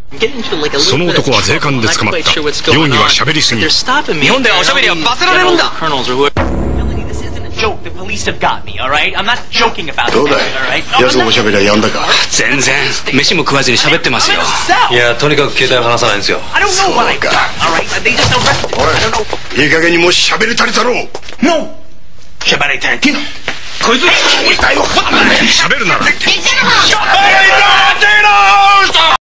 その男は税関で捕まった。容疑は喋りすぎ。 日本ではおしゃべりは罰せられるんだ。 どうだい、奴のおしゃべりはやんだか。 全然飯も食わずに喋ってますよ。 いや、とにかく携帯を離さないんですよ。 そうか。おい、いい加減にもう喋り足りたろう。 喋りたい。 こいつ喋りたいよ。 喋るなら。